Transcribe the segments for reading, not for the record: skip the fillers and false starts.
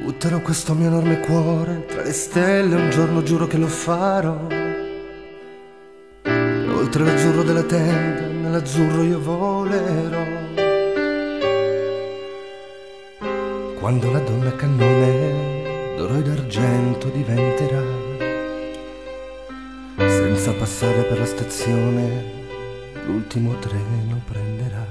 Butterò questo mio enorme cuore tra le stelle, un giorno giuro che lo farò. Oltre l'azzurro della tenda, nell'azzurro io volerò. Quando la donna cannone d'oro ed d'argento diventerà, senza passare per la stazione, l'ultimo treno prenderà.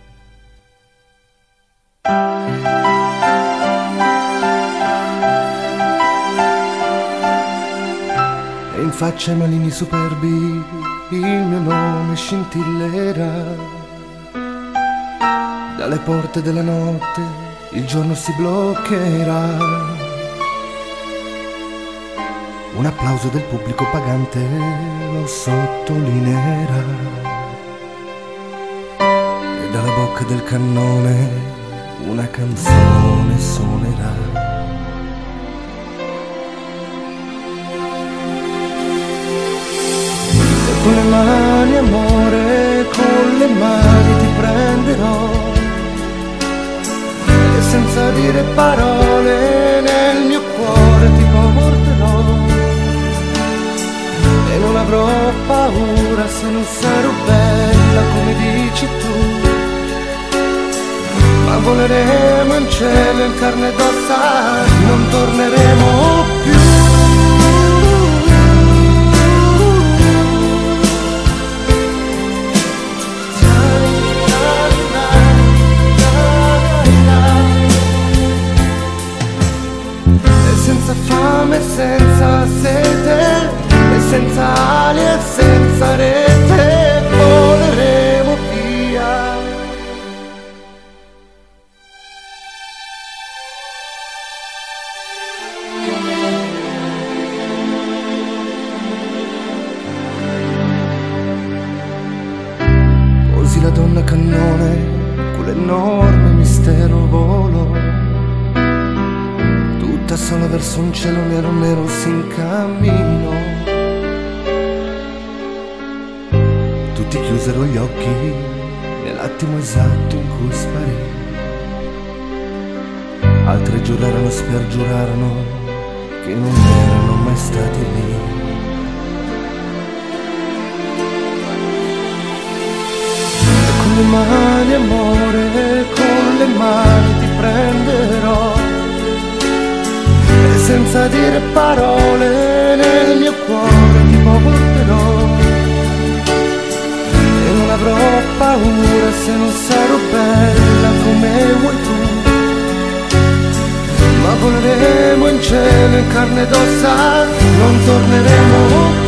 E in faccia ai malini superbi il mio nome scintillerà. Dalle porte della notte il giorno si bloccherà. Un applauso del pubblico pagante lo sottolineerà. E dalla bocca del cannone una canzone suonerà. Con le mani amore, con le mani ti prenderò, e senza dire parole nel mio cuore ti porterò. E non avrò paura se non sarò bella come dici tu, ma voleremo in cielo in carne ed ossa, non torneremo più. Senza fame, senza sete, e senza ali e senza rete, voleremo via. Così la donna cannone, quell'enorme mistero volò, tutta sola verso un cielo nero nero s'incamminò. Tutti chiusero gli occhi nell'attimo esatto in cui sparì. Altre giurarono, spergiurarono che non erano mai stati lì. E con le mani amore, con le mani ti prenderò, e senza dire parole nel mio cuore ti porterò. E non avrò paura se non sarò bella come vuoi tu, ma voleremo in cielo in carne ed ossa, non torneremo più.